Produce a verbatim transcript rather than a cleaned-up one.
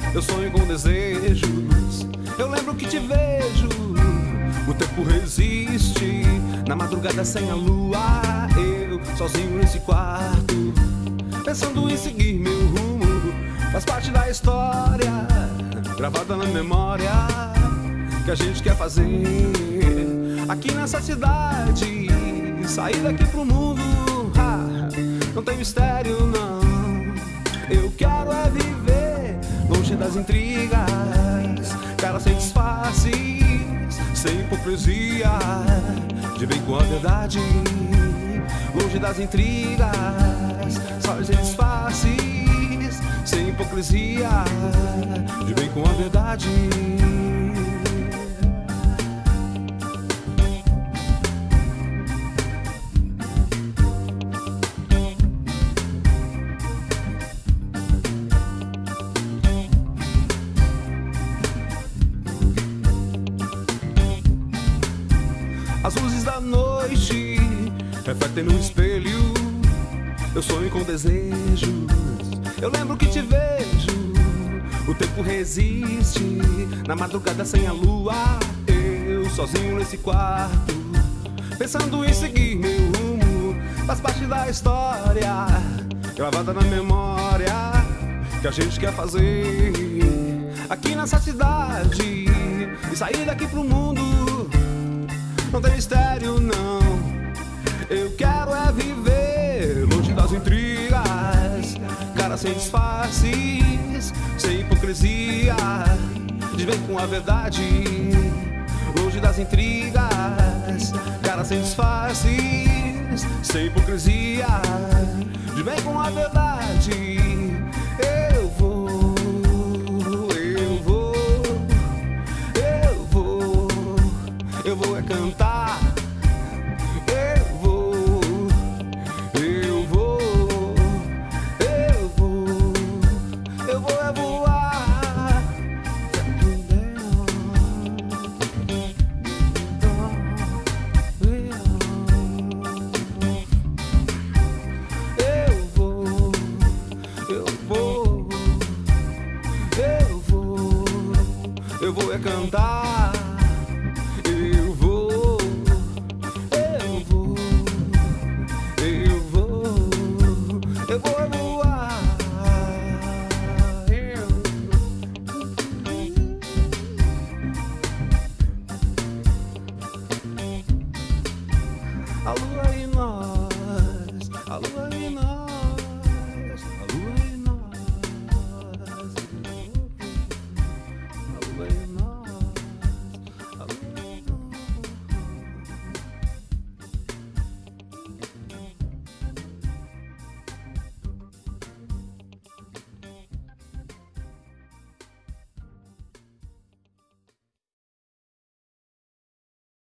eu sonho com desejos. Eu lembro que te vejo, o tempo resiste. Na madrugada sem a lua, eu sozinho nesse quarto, pensando em seguir meu rumo. Faz parte da história, gravada na memória, que a gente quer fazer aqui nessa cidade. Sair daqui pro mundo, ha, não tem mistério não. Eu quero é viver longe das intrigas, caras sem disfarces, sem hipocrisia, de bem com a verdade. Longe das intrigas, só sem disfarces, sem hipocrisia, de bem com a verdade. As luzes da noite refletem no espelho, eu sonho com desejos. Eu lembro que te vejo, o tempo resiste. Na madrugada sem a lua, eu sozinho nesse quarto, pensando em seguir meu rumo. Faz parte da história, gravada na memória, que a gente quer fazer aqui nessa cidade. E sair daqui pro mundo, não tem mistério não. Eu quero é viver longe das intrigas, cara sem disfarces, sem hipocrisia, de bem com a verdade. Longe das intrigas, cara sem disfarces, sem hipocrisia, de bem com a verdade. Eu vou, eu vou, eu vou, eu vou é cantar. Eu vou, eu vou, eu vou, eu vou é voar. Eu vou, eu vou, eu vou, eu vou é cantar. Eu vou, eu vou, eu vou, eu vou, eu vou.